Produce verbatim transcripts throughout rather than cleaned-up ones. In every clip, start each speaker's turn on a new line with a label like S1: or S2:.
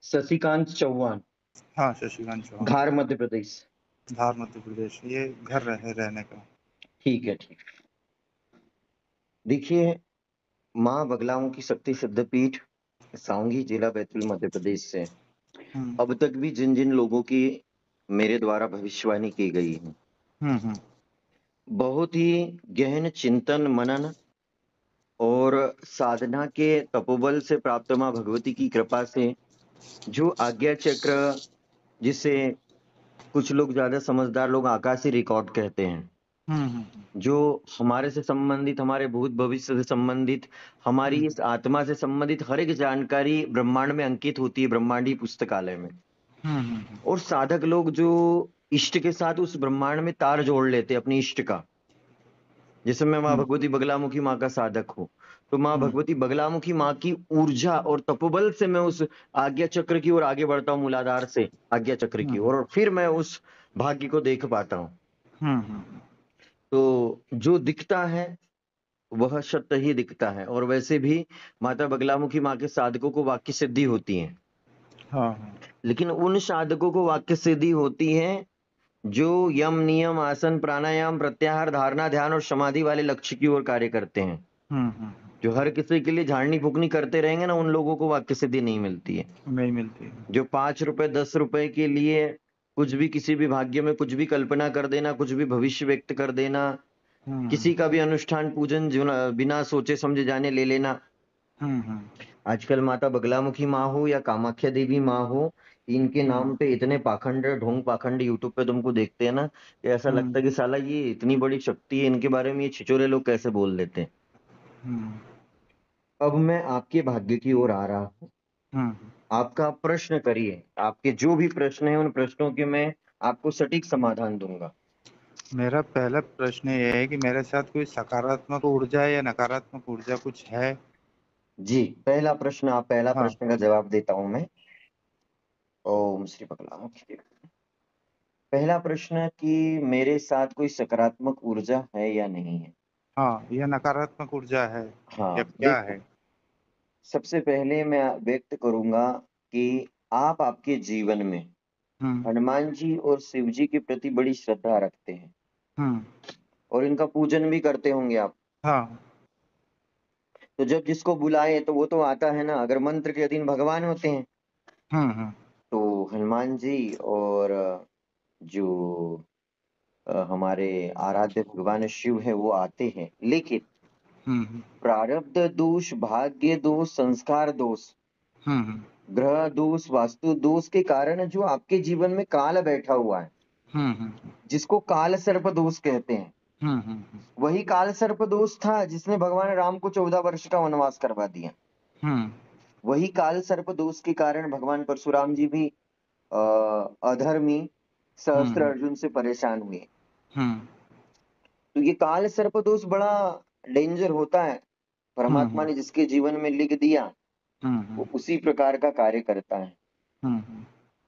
S1: शशिकांत चौहान,
S2: हाँ, शशिकांत चौहान।
S1: धार मध्य प्रदेश।
S2: धार मध्य प्रदेश, ये घर रहे रहने का।
S1: ठीक है, ठीक। देखिए, माँ बगलामुखी की शक्ति सिद्धपीठ सावंगी जिला बैतूल मध्य प्रदेश से
S2: हुँ,
S1: अब तक भी जिन जिन लोगों की मेरे द्वारा भविष्यवाणी की गई है,
S2: हुँ, हुँ,
S1: बहुत ही गहन चिंतन मनन और साधना के तपोबल से प्राप्त माँ भगवती की कृपा से जो आज्ञा चक्र, जिसे कुछ लोग ज्यादा समझदार लोग आकाशीय रिकॉर्ड कहते हैं,
S2: हुँ, हुँ,
S1: जो हमारे से संबंधित, हमारे भूत भविष्य से संबंधित, हमारी
S2: हुँ,
S1: इस आत्मा से संबंधित हर एक जानकारी ब्रह्मांड में अंकित होती है, ब्रह्मांडीय पुस्तकालय में।
S2: हुँ, हुँ, हुँ,
S1: और साधक लोग जो इष्ट के साथ उस ब्रह्मांड में तार जोड़ लेते हैं अपनी इष्ट का, जैसे मैं माँ
S2: हुँ,
S1: भगवती बगलामुखी माँ का साधक हूँ, तो माँ
S2: हुँ,
S1: भगवती बगलामुखी माँ की ऊर्जा और तपोबल से मैं उस आज्ञा चक्र की ओर आगे बढ़ता हूँ, मूलाधार से आज्ञा चक्र की ओर, और फिर मैं उस भाग्य को देख पाता हूँ।
S2: हुँ, हुँ,
S1: तो जो दिखता है वह सत्य ही दिखता है। और वैसे भी माता बगलामुखी माँ के साधकों को वाक्य सिद्धि होती है,
S2: हाँ, हाँ,
S1: लेकिन उन साधकों को वाक्य सिद्धि होती है जो यम नियम आसन प्राणायाम प्रत्याहार धारणा ध्यान और समाधि वाले लक्ष्य की ओर कार्य करते हैं।
S2: हुँ, हुँ,
S1: जो हर किसी के लिए झाड़नी फूकनी करते रहेंगे ना, उन लोगों को वाक्य सिद्धि नहीं मिलती है।
S2: नहीं मिलती है।
S1: जो पांच रुपए दस रुपए के लिए कुछ भी, किसी भी भाग्य में कुछ भी कल्पना कर देना, कुछ भी भविष्य व्यक्त कर देना,
S2: हुँ,
S1: किसी का भी अनुष्ठान पूजन जो न- बिना सोचे समझे जाने ले लेना।
S2: हुँ, हुँ,
S1: आजकल माता बगलामुखी माँ हो या कामाख्या देवी माँ हो, इनके
S2: हुँ,
S1: नाम पे इतने पाखंड ढोंग पाखंड यूट्यूब पे तुमको देखते हैं ना, कि ऐसा
S2: हुँ,
S1: लगता है कि साला ये इतनी बड़ी शक्ति है, इनके बारे में ये छिचोरे लोग कैसे बोल देते हैं।
S2: हुँ,
S1: अब मैं आपके भाग्य की ओर आ रहा हूँ।
S2: हुँ।
S1: आपका प्रश्न करिए, आपके जो भी प्रश्न है उन प्रश्नों के मैं आपको सटीक समाधान दूंगा।
S2: मेरा पहला प्रश्न ये है कि मेरे साथ कोई सकारात्मक ऊर्जा या नकारात्मक ऊर्जा कुछ है?
S1: जी, पहला प्रश्न, आप पहला
S2: हाँ,
S1: प्रश्न का जवाब देता हूं मैं। ओम श्री बगलामुखी देवी। पहला प्रश्न कि मेरे साथ कोई सकारात्मक ऊर्जा है या नहीं है।
S2: हाँ, या नकारात्मक ऊर्जा है या
S1: हाँ,
S2: क्या
S1: देखो,
S2: है?
S1: सबसे पहले मैं व्यक्त करूंगा कि आप आपके जीवन में
S2: हुँ,
S1: हनुमान जी और शिव जी के प्रति बड़ी श्रद्धा रखते हैं
S2: हुँ,
S1: और इनका पूजन भी करते होंगे आप।
S2: हाँ,
S1: तो जब जिसको बुलाए तो वो तो आता है ना, अगर मंत्र के अधीन भगवान होते हैं
S2: हुँ, हुँ,
S1: तो हनुमान जी और जो अ, हमारे आराध्य भगवान शिव है वो आते हैं। लेकिन
S2: हुँ, हुँ,
S1: प्रारब्ध दोष, भाग्य दोष, संस्कार दोष,
S2: हुँ, हुँ,
S1: ग्रह दोष, वास्तु दोष के कारण जो आपके जीवन में काल बैठा हुआ है,
S2: हुँ, हुँ,
S1: जिसको काल सर्प दोष कहते हैं,
S2: हुँ, हुँ, हुँ,
S1: वही काल सर्प दोष था जिसने भगवान राम को चौदह वर्ष का वनवास करवा दिया।
S2: हुँ,
S1: वही काल सर्प दोष के कारण भगवान परशुराम जी भी अ, अधर्मी
S2: हुँ,
S1: सहस्त्र
S2: हुँ,
S1: अर्जुन से परेशान हुए।
S2: हुँ,
S1: तो ये काल सर्प दोष बड़ा डेंजर होता है।
S2: हुँ,
S1: परमात्मा
S2: हुँ,
S1: ने जिसके जीवन में लिख दिया
S2: हुँ,
S1: वो
S2: हुँ,
S1: उसी प्रकार का कार्य करता है।
S2: हुँ, हुँ,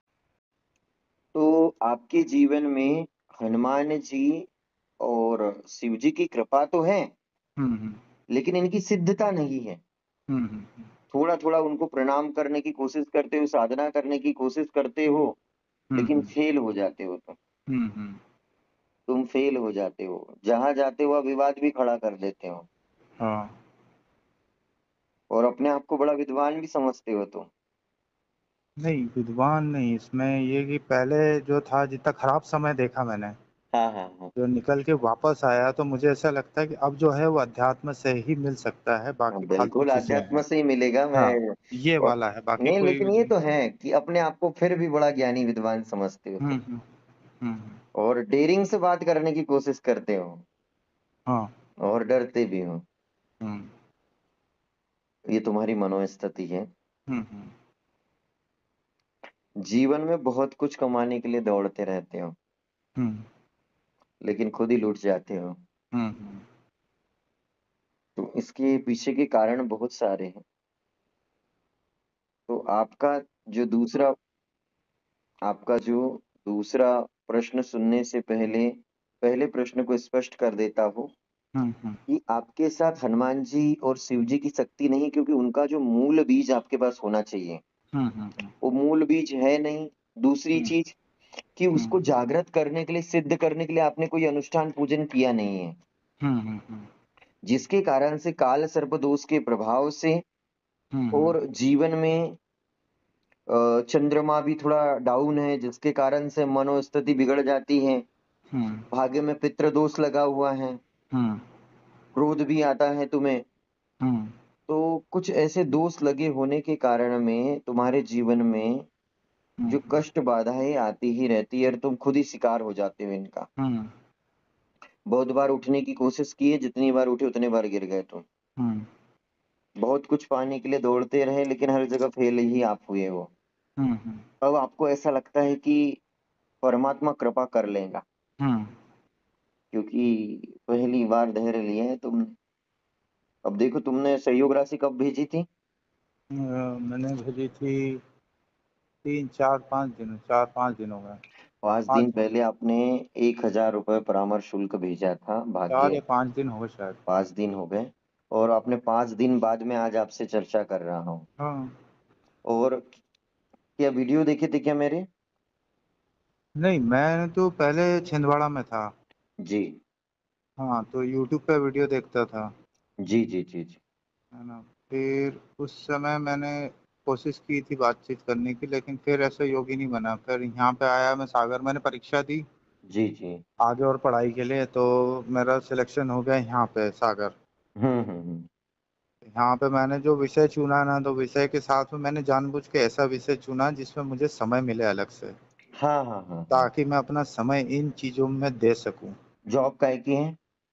S1: तो आपके जीवन में हनुमान जी और शिव जी की कृपा तो है,
S2: हुँ, हुँ,
S1: लेकिन इनकी सिद्धता नहीं है।
S2: हुँ, हुँ,
S1: थोड़ा थोड़ा उनको प्रणाम करने की कोशिश करते हो, साधना करने की कोशिश करते हो,
S2: हुँ,
S1: लेकिन
S2: हुँ,
S1: फेल हो जाते हो। तुम
S2: हुँ, हुँ,
S1: तुम फेल हो जाते हो, जहां जाते हो आप विवाद भी खड़ा कर देते हो
S2: हाँ।
S1: और अपने आप को बड़ा विद्वान भी समझते हो तुम।
S2: नहीं, विद्वान नहीं, इसमें ये कि पहले जो था जितना खराब समय देखा मैंने,
S1: हाँ हाँ हाँ
S2: जो निकल के वापस आया तो मुझे ऐसा लगता है कि अब जो है वो अध्यात्म से ही मिल सकता है,
S1: हाँ,
S2: बाकी फालतू
S1: बिल्कुल
S2: चीज़ें
S1: अध्यात्म
S2: हैं।
S1: से ही मिलेगा।
S2: हाँ,
S1: मैं
S2: ये
S1: और
S2: वाला है, बाकी
S1: नहीं,
S2: कोई
S1: लेकिन ये तो है कि अपने आप को फिर भी बड़ा ज्ञानी विद्वान समझते हो
S2: हुँ,
S1: तुम
S2: हुँ, हुँ, हुँ,
S1: और डेयरिंग से बात करने की कोशिश करते हो
S2: हाँ,
S1: और डरते भी हो।
S2: हुँ,
S1: ये तुम्हारी मनोस्थिति है।
S2: हुँ, हुँ,
S1: जीवन में बहुत कुछ कमाने के लिए दौड़ते रहते हो,
S2: हुँ,
S1: लेकिन खुद ही लूट जाते हो।
S2: हुँ, हुँ,
S1: तो इसके पीछे के कारण बहुत सारे हैं। तो आपका जो दूसरा आपका जो दूसरा प्रश्न सुनने से पहले पहले प्रश्न को स्पष्ट कर देता हूँ
S2: हुँ, हुँ,
S1: कि आपके साथ हनुमान जी और शिव जी की शक्ति नहीं, क्योंकि उनका जो मूल बीज आपके पास होना चाहिए।
S2: हम्म हम्म हम्म
S1: वो मूल बीज है नहीं। दूसरी
S2: हम्म
S1: चीज कि
S2: हम्म
S1: उसको जागृत करने के लिए, सिद्ध करने के लिए आपने कोई अनुष्ठान पूजन किया नहीं है,
S2: हम्म हम्म हम्म
S1: जिसके कारण से काल सर्प दोष के प्रभाव से
S2: हम्म
S1: और जीवन में अ, चंद्रमा भी थोड़ा डाउन है, जिसके कारण से मनोस्थिति बिगड़ जाती है।
S2: हम्म
S1: भाग्य में पितृ दोष लगा हुआ है,
S2: हम्म
S1: क्रोध भी आता है तुम्हें।
S2: हम्म
S1: तो कुछ ऐसे दोष लगे होने के कारण में तुम्हारे जीवन में
S2: हम्म
S1: जो कष्ट बाधाएं आती ही रहती है और तुम खुद ही शिकार हो जाते हो इनका।
S2: हम्म
S1: बहुत बार उठने की कोशिश की है, जितनी बार उठे उतने बार गिर गए तुम।
S2: हम्म
S1: बहुत कुछ पाने के लिए दौड़ते रहे, लेकिन हर जगह फेल ही आप हुए हो।
S2: हम्म हम्म
S1: अब आपको ऐसा लगता है कि परमात्मा कृपा कर लेगा,
S2: हम्म
S1: क्योंकि पहली बार धैर्य लिया है तुमने। अब देखो, तुमने सहयोग राशि कब भेजी थी?
S2: अ, मैंने भेजी थी तीन चार पाँच दिन चार पाँच दिन हो गए।
S1: पांच
S2: पाँच
S1: दिन
S2: दिन
S1: पहले आपने एक हजार रुपये परामर्श शुल्क भेजा था
S2: चार
S1: भाग्य।
S2: या पाँच दिन हो गए शायद।
S1: पांच दिन हो गए, और आपने पांच दिन बाद में आज आपसे चर्चा कर रहा हूँ।
S2: हाँ।
S1: और क्या वीडियो देखे थे क्या मेरे?
S2: नहीं, मैं तो पहले छिंदवाड़ा में था।
S1: जी
S2: हाँ, तो यूट्यूब पे वीडियो देखता था,
S1: जी जी जी जी।
S2: है ना। फिर उस समय मैंने कोशिश की थी बातचीत करने की, लेकिन फिर ऐसा योग ही नहीं बना। फिर यहाँ पे आया मैं सागर, मैंने परीक्षा दी
S1: जी जी।
S2: आगे और पढ़ाई के लिए, तो मेरा सिलेक्शन हो गया यहाँ पे सागर।
S1: हम्म हम्म हम्म।
S2: यहाँ पे मैंने जो विषय चुना ना, तो विषय के साथ में मैंने जानबूझ के ऐसा विषय चुना जिसमें मुझे समय मिले अलग से,
S1: हाँ हाँ हाँ हाँ।
S2: ताकि मैं अपना समय इन चीज़ों में दे सकूं।
S1: जॉब काय की है?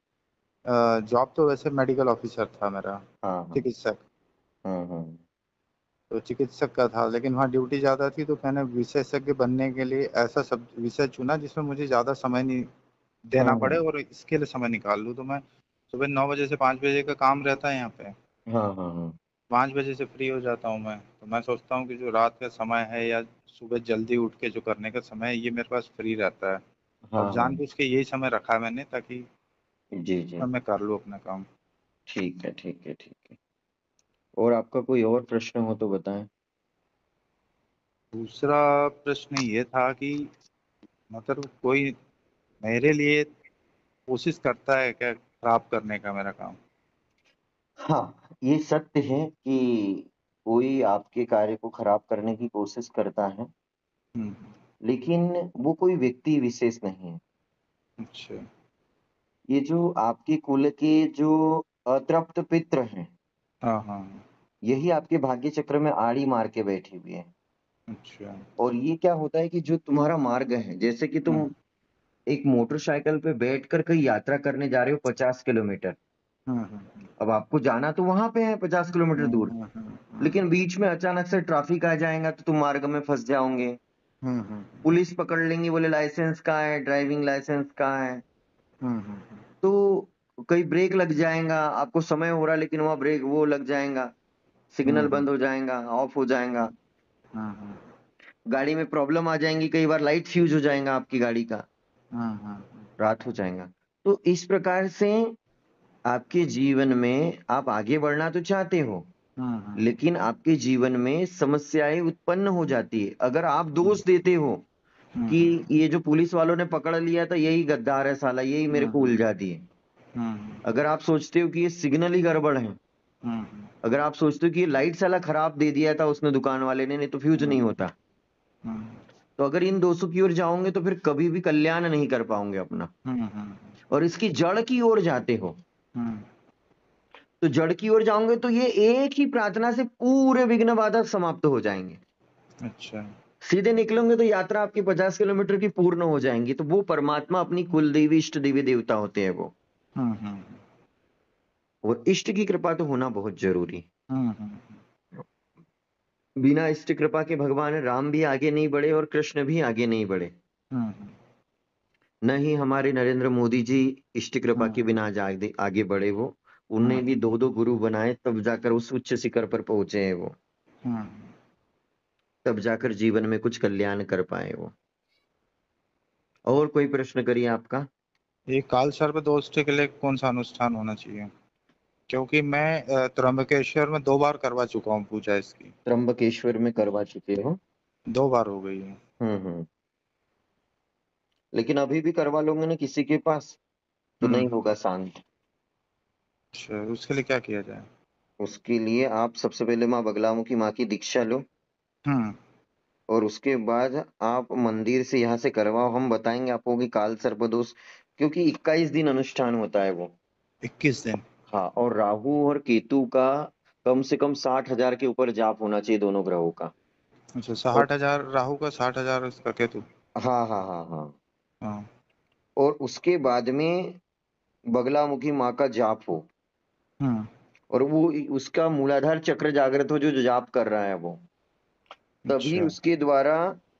S2: जॉब तो वैसे मेडिकल ऑफिसर था मेरा,
S1: हाँ हाँ।
S2: चिकित्सक।
S1: हम्म हम्म
S2: तो चिकित्सक का था, लेकिन वहाँ ड्यूटी ज़्यादा थी, तो मैंने विशेषज्ञ बनने के लिए ऐसा सब विषय चुना जिसमें मुझे ज़्यादा समय नहीं देना
S1: हम्म
S2: पड़े
S1: हम्म।
S2: और इसके लिए समय निकाल लूँ। तो मैं सुबह नौ बजे से पाँच बजे का काम रहता है यहाँ पे,
S1: हाँ हाँ हाँ
S2: पाँच बजे से फ्री हो जाता हूँ मैं। तो मैं सोचता हूँ कि जो रात का समय है या सुबह जल्दी उठ के जो करने का समय है, ये मेरे पास फ्री रहता है।
S1: हाँ
S2: और
S1: हाँ।
S2: जानबूझ के यही समय रखा है मैंने, ताकि
S1: जी जी।
S2: मैं कर लूँ अपना काम।
S1: ठीक है ठीक है ठीक है। और आपका कोई और प्रश्न हो तो बताएं।
S2: दूसरा प्रश्न ये था कि मतलब कोई मेरे लिए कोशिश करता है क्या खराब करने का मेरा काम।
S1: हाँ, ये सत्य है कि कोई आपके कार्य को खराब करने की कोशिश करता है,
S2: हम्म।
S1: लेकिन वो कोई व्यक्ति विशेष नहीं है।
S2: अच्छा।
S1: ये जो आपके कुल के जो अतृप्त पितृ हैं,
S2: हाँ हाँ।
S1: यही आपके भाग्य चक्र में आड़ी मार के बैठी हुई है।
S2: अच्छा।
S1: और ये क्या होता है कि जो तुम्हारा मार्ग है, जैसे कि
S2: हम्म
S1: तुम एक मोटरसाइकिल पे बैठकर कहीं यात्रा करने जा रहे हो पचास किलोमीटर।
S2: हम्म हम्म
S1: अब आपको जाना तो वहां पे है पचास किलोमीटर
S2: हम्म
S1: दूर,
S2: हम्म हम्म
S1: लेकिन बीच में अचानक से ट्रैफिक आ जाएगा तो तुम मार्ग में फंस जाओगे।
S2: हम्म हम्म
S1: पुलिस पकड़ लेंगी, बोले लाइसेंस कहाँ है, ड्राइविंग लाइसेंस कहाँ है।
S2: हम्म हम्म
S1: तो कहीं ब्रेक लग जाएगा, आपको समय हो रहा है लेकिन वहां ब्रेक वो लग जाएगा, सिग्नल
S2: हम्म
S1: बंद हो जाएगा, ऑफ हो जाएगा।
S2: हम्म
S1: गाड़ी में प्रॉब्लम आ जाएंगी, कई बार लाइट फ्यूज हो जाएगा आपकी गाड़ी का,
S2: हम्म
S1: रात हो जाएगा। तो इस प्रकार से आपके जीवन में आप आगे बढ़ना तो चाहते हो,
S2: हम्म
S1: लेकिन आपके जीवन में समस्याएं उत्पन्न हो जाती है। अगर आप दोष देते हो कि ये जो पुलिस वालों ने पकड़ लिया था यही गद्दार है साला, यही मेरे को उलझा दिए, अगर आप सोचते हो कि ये सिग्नल ही गड़बड़ है, अगर आप सोचते हो कि ये लाइट साला खराब दे दिया था उसने दुकान वाले ने, नहीं तो फ्यूज नहीं होता, तो अगर इन दोषों की ओर जाओगे तो फिर कभी भी कल्याण नहीं कर पाओगे अपना, और इसकी जड़ की ओर जाते हो। तो जड़ की ओर जाओगे तो ये एक ही प्रार्थना से पूरे विघ्न बाधा समाप्त हो जाएंगे।
S2: अच्छा।
S1: सीधे निकलोगे तो यात्रा आपकी पचास किलोमीटर की पूर्ण हो जाएंगी। तो वो परमात्मा अपनी कुल देवी इष्ट देवी देवता होते हैं वो,
S2: हम्म हम्म
S1: और इष्ट की कृपा तो होना बहुत जरूरी।
S2: हम्म
S1: बिना इष्ट कृपा के भगवान राम भी आगे नहीं बढ़े और कृष्ण भी आगे नहीं बढ़े।
S2: हम्म
S1: न ही हमारे नरेंद्र मोदी जी इष्ट कृपा के
S2: हम्म
S1: बिना आज आगे आगे बढ़े। वो उनने भी
S2: हम्म
S1: दो दो गुरु बनाए, तब जाकर उस उच्च शिखर पर पहुंचे हैं वो,
S2: हम्म
S1: तब जाकर जीवन में कुछ कल्याण कर पाए वो। और कोई प्रश्न करिए आपका।
S2: ये काल सर्प दोष के लिए कौन सा अनुष्ठान होना चाहिए। क्योंकि मैं अ, त्र्यंबकेश्वर में दो बार करवा चुका हूँ पूजा इसकी।
S1: त्र्यंबकेश्वर में करवा चुके हो?
S2: दो बार हो गई है।
S1: हम्म हम्म। लेकिन अभी भी करवा लोगे ना किसी के पास तो नहीं
S2: हम्म।
S1: होगा शांत।
S2: अच्छा, उसके लिए क्या किया जाए?
S1: उसके लिए आप सबसे पहले माँ बगलामुखी माँ की दीक्षा लो,
S2: हम्म।
S1: और उसके बाद आप मंदिर से यहाँ से करवाओ। हम बताएंगे आपको कि काल सर्पदोष, क्योंकि इक्कीस दिन अनुष्ठान होता है वो।
S2: इक्कीस दिन?
S1: हाँ, और राहु और केतु का कम से कम साठ हजार के ऊपर जाप होना चाहिए दोनों ग्रहों का।
S2: अच्छा,
S1: और
S2: साठ हजार राहु का, साठ हजार उसका केतु।
S1: हाँ हाँ हाँ हाँ।
S2: हाँ।
S1: और उसके बाद में बगलामुखी माँ का जाप हो,
S2: हम्म।
S1: और वो उसका मूलाधार चक्र जागृत हो, जो जो जाप कर रहा है वो, तभी
S2: अच्छा।
S1: उसके द्वारा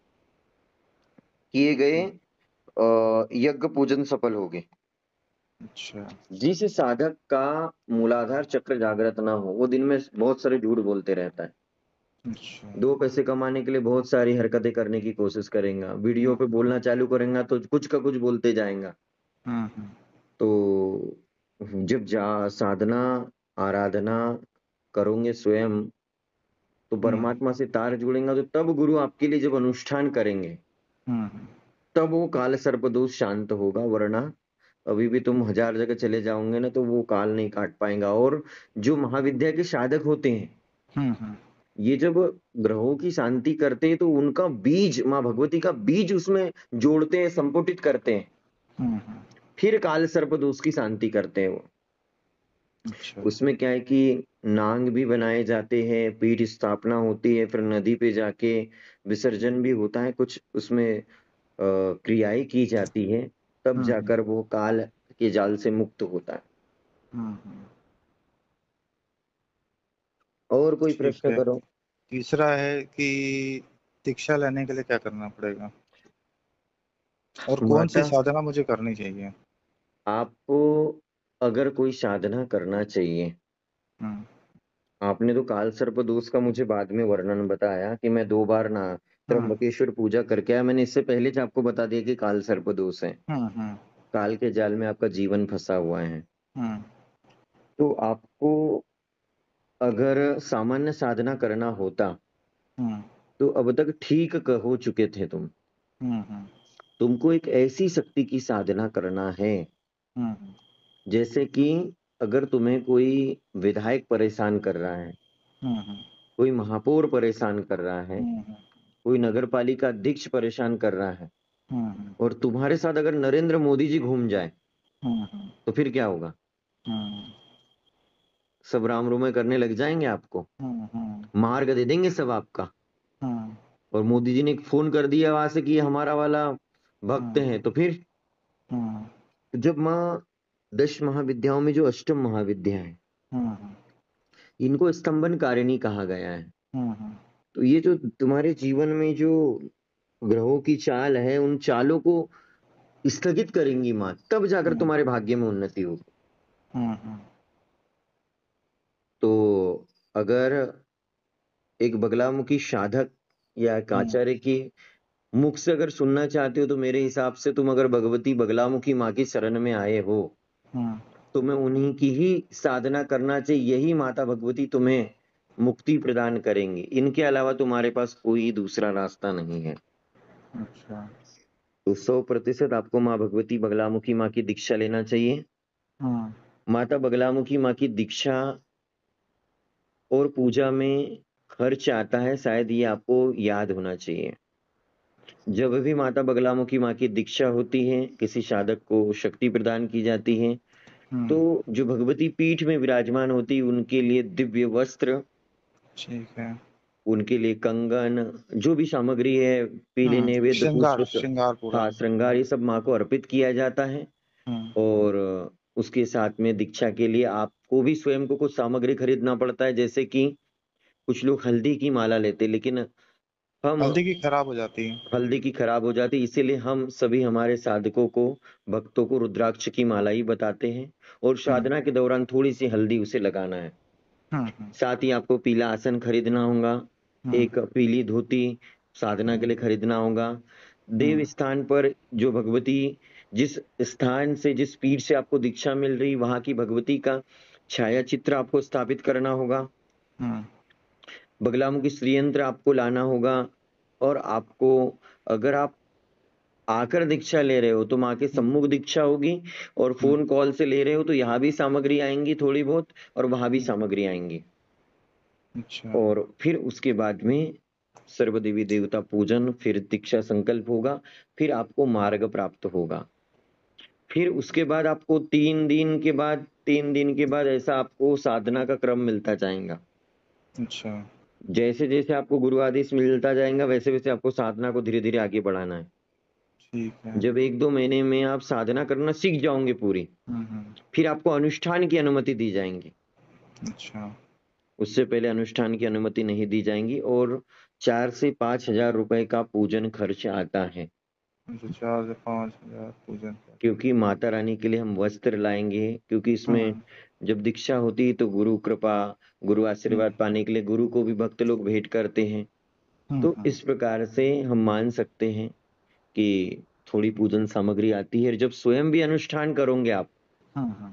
S1: किए गए अ, यज्ञ पूजन सफल होगे।
S2: अच्छा।
S1: जिस साधक का मूलाधार चक्र जागृत ना हो, वो दिन में बहुत सारे झूठ बोलते रहता है,
S2: अच्छा।
S1: दो पैसे कमाने के लिए बहुत सारी हरकतें करने की कोशिश करेगा, वीडियो
S2: हम्म।
S1: पे बोलना चालू करेगा तो कुछ का कुछ बोलते जाएगा।
S2: हम्म। हम्म।
S1: तो जब जा साधना आराधना करोगे स्वयं, तो
S2: हम्म।
S1: परमात्मा से तार जुड़ेगा, तो तब गुरु आपके लिए जब अनुष्ठान करेंगे,
S2: हम्म।
S1: तब वो काल सर्पदोष शांत होगा। वरना अभी भी तुम हजार जगह चले जाओगे ना, तो वो काल नहीं काट पाएगा। और जो महाविद्या के साधक होते हैं,
S2: हम्म। हम्म।
S1: ये जब ग्रहों की शांति करते हैं, तो उनका बीज माँ भगवती का बीज उसमें जोड़ते हैं, संपुटित करते हैं,
S2: हम्म। हम्म।
S1: फिर काल सर्पदोष की शांति करते हैं वो।
S2: अच्छा।
S1: उसमें क्या है कि नांग भी बनाए जाते हैं, पीठ स्थापना होती है, फिर नदी पे जाके विसर्जन भी होता है, कुछ उसमें अ, क्रियाएं की जाती है, तब
S2: हम्म। हम्म।
S1: जाकर वो काल के जाल से मुक्त होता है।
S2: हम्म। हम्म।
S1: और कोई
S2: ठीक
S1: प्रश्न
S2: है।
S1: करो।
S2: तीसरा है कि दीक्षा लेने के लिए क्या करना पड़ेगा, और कौन सी
S1: माता,
S2: साधना मुझे करनी चाहिए?
S1: आपको अगर कोई साधना करना चाहिए,
S2: हम्म।
S1: आपने तो काल सर्प दोष का मुझे बाद में वर्णन बताया कि मैं दो बार ना
S2: हम्म।
S1: त्र्यंबकेश्वर पूजा करके आया। मैंने इससे पहले ही आपको बता दिया कि काल सर्प दोष है,
S2: हम्म। हम्म।
S1: काल के जाल में आपका जीवन फंसा हुआ है।
S2: हम्म।
S1: तो आपको अगर सामान्य साधना करना होता,
S2: हम्म।
S1: तो अब तक ठीक क- हो चुके थे तुम।
S2: हम्म। हम्म।
S1: तुमको एक ऐसी शक्ति की साधना करना है,
S2: हम्म।
S1: जैसे कि अगर तुम्हें कोई विधायक परेशान कर रहा है,
S2: हम्म।
S1: कोई महापौर परेशान कर रहा है,
S2: हम्म।
S1: कोई नगर पालिका अध्यक्ष परेशान कर रहा है,
S2: हम्म।
S1: और तुम्हारे साथ अगर नरेंद्र मोदी जी घूम जाए,
S2: हम्म।
S1: तो फिर क्या होगा?
S2: हम्म।
S1: सब राम रुमय करने लग जाएंगे आपको,
S2: हम्म।
S1: मार्ग दे देंगे सब आपका।
S2: हम्म।
S1: और मोदी जी ने एक फोन कर दिया वहां से कि ये हमारा वाला भक्त है, तो फिर
S2: हम्म।
S1: जब माँ दश महाविद्याओं में जो अष्टम महाविद्या है,
S2: हम्म।
S1: इनको स्तंभन कारिणी कहा गया है।
S2: हम्म।
S1: तो ये जो तुम्हारे जीवन में जो ग्रहों की चाल है, उन चालों को स्थगित करेंगी माँ, तब जाकर तुम्हारे भाग्य में उन्नति होगी।
S2: हम्म।
S1: तो अगर एक बगलामुखी साधक या एक
S2: हम्म।
S1: आचार्य की मुख से अगर सुनना चाहते हो, तो मेरे हिसाब से तुम अगर भगवती बगलामुखी माँ की शरण में आए हो,
S2: हम्म।
S1: तुम्हें उन्हीं की ही साधना करना चाहिए। यही माता भगवती तुम्हें मुक्ति प्रदान करेंगी, इनके अलावा तुम्हारे पास कोई दूसरा रास्ता नहीं है।
S2: अच्छा।
S1: तो सौ प्रतिशत आपको माँ भगवती बगलामुखी माँ की दीक्षा लेना चाहिए।
S2: हम्म।
S1: माता बगलामुखी माँ की दीक्षा और पूजा में खर्च आता है, शायद ये आपको याद होना चाहिए। जब भी माता बगलामुखी माँ की दीक्षा होती है, किसी साधक को शक्ति प्रदान की जाती है,
S2: हम्म।
S1: तो जो भगवती पीठ में विराजमान होती है, उनके लिए दिव्य वस्त्र,
S2: ठीक है।
S1: उनके लिए कंगन, जो भी सामग्री है, पीले
S2: हम्म।
S1: नैवेद्य
S2: श्रृंगार
S1: पुष्प,
S2: श्रृंगार पूरा।
S1: हाँ श्रृंगार, ये सब माँ को अर्पित किया जाता है।
S2: हम्म।
S1: और उसके साथ में दीक्षा के लिए आपको भी स्वयं को कुछ सामग्री खरीदना पड़ता है, जैसे कि कुछ लोग हल्दी की माला लेते, लेकिन हम
S2: हल्दी की खराब हो जाती है।
S1: हल्दी की खराब हो जाती, इसीलिए हम सभी हमारे साधकों को, भक्तों को रुद्राक्ष की माला ही बताते हैं, और
S2: हम्म।
S1: साधना के दौरान थोड़ी सी हल्दी उसे लगाना है।
S2: हम्म। हम्म।
S1: साथ ही आपको पीला आसन खरीदना होगा,
S2: हम्म।
S1: एक पीली धोती साधना के
S2: हम्म।
S1: लिए खरीदना होगा। देव
S2: हम्म।
S1: स्थान पर जो भगवती, जिस स्थान से, जिस पीठ से आपको दीक्षा मिल रही, वहां की भगवती का छाया चित्र आपको स्थापित करना होगा,
S2: हम्म
S1: बगलामुखी श्रीयंत्र आपको लाना होगा, और आपको, अगर आप आकर दीक्षा ले रहे हो तो माँ के
S2: हम्म
S1: सम्मुख दीक्षा होगी, और
S2: हम्म
S1: फोन कॉल से ले रहे हो तो यहाँ भी सामग्री आएंगी थोड़ी बहुत, और वहां भी
S2: हम्म,
S1: सामग्री आएंगी।
S2: अच्छा।
S1: और फिर उसके बाद में सर्व देवी देवता पूजन, फिर दीक्षा संकल्प होगा, फिर आपको मार्ग प्राप्त होगा। फिर उसके बाद आपको तीन दिन के बाद तीन दिन के बाद ऐसा आपको साधना का क्रम मिलता जाएगा।
S2: अच्छा।
S1: जैसे जैसे आपको गुरु आदेश मिलता जाएगा, वैसे वैसे आपको साधना को धीरे धीरे आगे बढ़ाना है।
S2: ठीक है।
S1: जब एक दो महीने में आप साधना करना सीख जाओगे पूरी,
S2: हम्म हम्म,
S1: फिर आपको अनुष्ठान की अनुमति दी जाएंगी।
S2: अच्छा।
S1: उससे पहले अनुष्ठान की अनुमति नहीं दी जाएंगी, और चार से पांच हजार रुपए का पूजन खर्च आता है।
S2: अच्छा, चार से पाँच हजार पूजन का।
S1: क्योंकि माता रानी के लिए हम वस्त्र लाएंगे, क्योंकि इसमें
S2: हम्म
S1: जब दीक्षा होती है तो गुरु कृपा, गुरु
S2: हम्म
S1: आशीर्वाद पाने के लिए गुरु को भी भक्त लोग भेंट करते हैं।
S2: हम्म
S1: तो
S2: हम्म
S1: इस प्रकार से हम मान सकते हैं कि थोड़ी पूजन सामग्री आती है। जब स्वयं भी अनुष्ठान करोगे आप,
S2: हम्म हम्म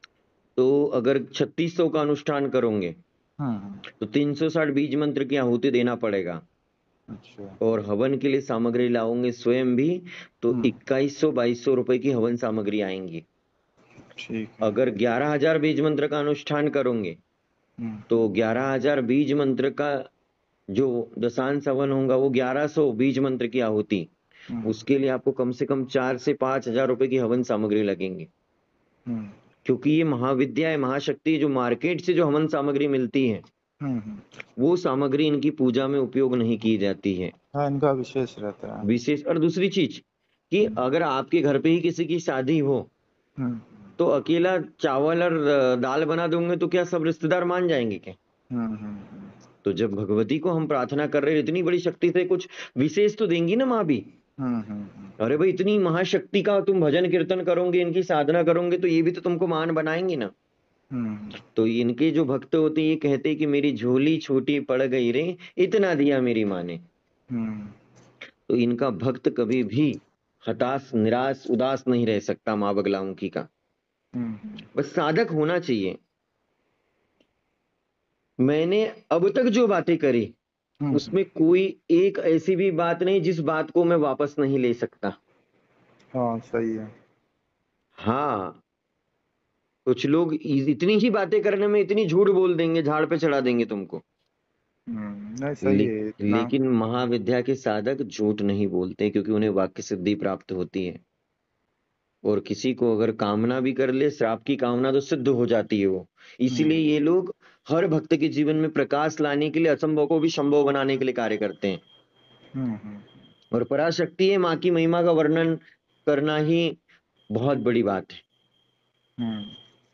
S1: तो अगर छत्तीस सौ का अनुष्ठान करोगे
S2: हम्म, हम्म,
S1: तो तीन सौ साठ बीज मंत्र की आहुति देना पड़ेगा।
S2: अच्छा।
S1: और हवन के लिए सामग्री लाओगे स्वयं भी, तो
S2: हम्म,
S1: इक्कीस सौ बाईस सौ रुपए की हवन सामग्री आएंगी।
S2: ठीक है।
S1: अगर ग्यारह हजार बीज मंत्र का अनुष्ठान करोगे
S2: हम्म
S1: तो ग्यारह हजार बीज मंत्र का जो दशांश हवन होगा वो ग्यारह सौ बीज मंत्र की आहुति,
S2: हम्म
S1: उसके लिए आपको कम से कम चार से पांच हजार रुपए की हवन सामग्री लगेंगी।
S2: हम्म
S1: क्योंकि ये महाविद्या है, महाशक्ति है, जो मार्केट से जो हवन सामग्री मिलती है
S2: हम्म हम्म,
S1: वो सामग्री इनकी पूजा में उपयोग नहीं की जाती है।
S2: हाँ, इनका विशेष रहता है।
S1: विशेष, और दूसरी चीज कि
S2: हम्म
S1: अगर आपके घर पे ही किसी की शादी हो
S2: हम्म
S1: तो अकेला चावल और अ, दाल बना दोगे तो क्या सब रिश्तेदार मान जाएंगे क्या?
S2: हम्म हम्म
S1: तो जब भगवती को हम प्रार्थना कर रहे हैं इतनी बड़ी शक्ति से, कुछ विशेष तो देंगी ना माँ भी।
S2: हम्म हम्म हम्म,
S1: अरे भाई, इतनी महाशक्ति का तुम भजन कीर्तन करोगे, इनकी साधना करोगे, तो ये भी तो तुमको मान बनाएंगी ना।
S2: हम्म,
S1: तो इनके जो भक्त होते हैं ये कहते कि मेरी झोली छोटी पड़ गई रे, इतना दिया मेरी माँ ने।
S2: हम्म,
S1: तो इनका भक्त कभी भी हताश, निराश, उदास नहीं रह सकता माँ बगलामुखी का।
S2: हम्म, हम्म,
S1: बस साधक होना चाहिए। मैंने अब तक जो बातें करी
S2: हम्म,
S1: उसमें कोई एक ऐसी भी बात नहीं जिस बात को मैं वापस नहीं ले सकता।
S2: हाँ, सही है।
S1: हाँ, कुछ लोग इस- इतनी ही बातें करने में इतनी झूठ बोल देंगे, झाड़ पे चढ़ा देंगे तुमको।
S2: हम्म, नहीं, सही
S1: ले,
S2: है इतना।
S1: लेकिन महाविद्या के साधक झूठ नहीं बोलते, क्योंकि उन्हें वाक्य सिद्धि प्राप्त होती है। और किसी को अगर कामना भी कर ले, श्राप की कामना तो सिद्ध हो जाती है वो। इसीलिए
S2: हम्म
S1: ये लोग हर भक्त के जीवन में प्रकाश लाने के लिए असंभव को भी संभव बनाने के लिए कार्य करते हैं।
S2: हम्म हम्म
S1: और पराशक्ति है, माँ की महिमा का वर्णन करना ही बहुत बड़ी बात है।
S2: हम्म,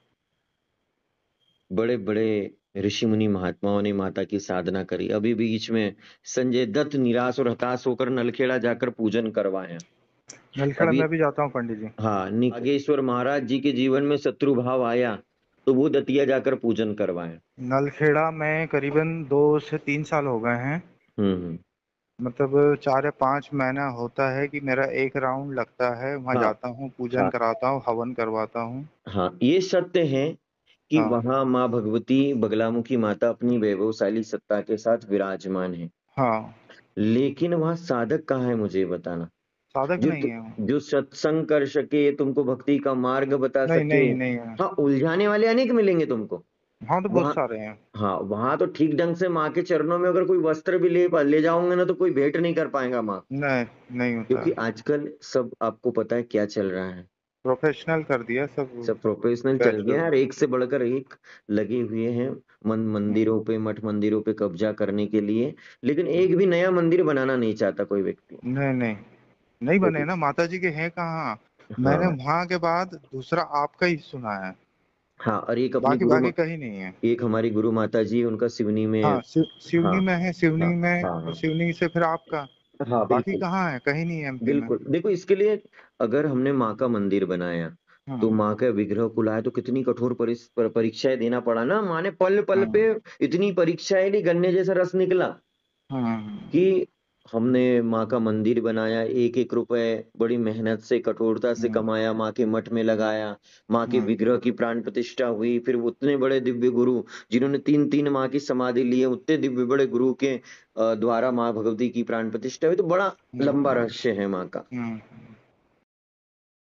S1: बड़े बड़े ऋषि मुनि महात्माओं ने माता की साधना करी। अभी बीच में संजय दत्त निराश और हताश होकर नलखेड़ा जाकर पूजन करवाया।
S2: नलखेड़ा
S1: अभी,
S2: मैं भी जाता हूँ पंडित जी।
S1: हाँ, नागेश्वर महाराज जी के जीवन में शत्रु भाव आया तो वो दतिया जाकर पूजन करवाया।
S2: नलखेड़ा में करीबन दो से तीन साल हो गए हैं।
S1: हम्म हम्म,
S2: मतलब चार या पांच महीना होता है कि मेरा एक राउंड लगता है, वहां
S1: हाँ
S2: जाता हूँ, पूजन
S1: हाँ
S2: कराता हूँ, हवन करवाता हूँ।
S1: हाँ, ये सत्य है कि
S2: हाँ
S1: वहां माँ भगवती बगलामुखी माता अपनी वैभवशाली सत्ता के साथ विराजमान है।
S2: हाँ,
S1: लेकिन वहां साधक कहाँ है, मुझे ये बताना।
S2: साधक
S1: जो
S2: नहीं
S1: तु,
S2: है वो।
S1: जो सत्संग कर सके, तुमको भक्ति का मार्ग बता
S2: नहीं
S1: सके।
S2: नहीं नहीं है।
S1: हाँ, उलझाने वाले अनेक मिलेंगे तुमको
S2: हाँ, तो बहुत
S1: वहां।
S2: सारे हैं।
S1: हाँ, वहां तो ठीक ढंग से माँ के चरणों में अगर कोई वस्त्र भी ले ले जाओगे ना तो कोई भेंट नहीं कर पाएगा माँ।
S2: नहीं, नहीं होता
S1: क्योंकि
S2: है।
S1: आजकल सब, आपको पता है क्या चल रहा है,
S2: प्रोफेशनल कर दिया सब।
S1: सब प्रोफेशनल चल गया है,
S2: बैचलर।
S1: और एक से बढ़कर एक लगे हुए हैं मन
S2: हम्म,
S1: मंदिरों पे, मठ मंदिरों पे कब्जा करने के लिए। लेकिन एक भी नया मंदिर बनाना नहीं चाहता कोई व्यक्ति।
S2: नहीं नहीं, नहीं बने
S1: क्योंकि,
S2: ना, माता जी के हैं कहाँ। मैंने
S1: हाँ
S2: वहां के बाद दूसरा आपका ही सुना है।
S1: हाँ, और एक अपनी
S2: बाकी
S1: गुरु
S2: बाकी
S1: मा-
S2: कहीं नहीं है।
S1: एक हमारी गुरु माता जी, उनका सिवनी में।
S2: हाँ, शिव,
S1: हाँ
S2: शिवनी में है,
S1: हाँ
S2: शिवनी में,
S1: हाँ
S2: और
S1: हाँ
S2: शिवनी से फिर आपका।
S1: हाँ,
S2: बाकी
S1: बिल्कुल
S2: कहाँ है, कहीं नहीं है एमपी में।
S1: बिल्कुल। देखो, इसके लिए अगर हमने माँ का मंदिर बनाया तो
S2: हाँ
S1: माँ का विग्रह को लाया तो कितनी कठोर परिस- पर- परीक्षाएं देना पड़ा ना। माँ ने पल पल
S2: हाँ
S1: पे इतनी परीक्षाएं ली, गन्ने जैसा रस निकला
S2: हाँ
S1: कि हमने माँ का मंदिर बनाया, एक एक रुपए बड़ी मेहनत से कठोरता से
S2: हम्म,
S1: कमाया, माँ के मठ में लगाया, माँ के
S2: हम्म,
S1: विग्रह की प्राण प्रतिष्ठा हुई, फिर उतने बड़े दिव्य गुरु जिन्होंने तीन तीन माँ की समाधि ली है, उतने दिव्य बड़े गुरु के अ, द्वारा माँ भगवती की प्राण प्रतिष्ठा हुई, तो बड़ा
S2: हम्म,
S1: लंबा रहस्य है माँ का।
S2: हम्म।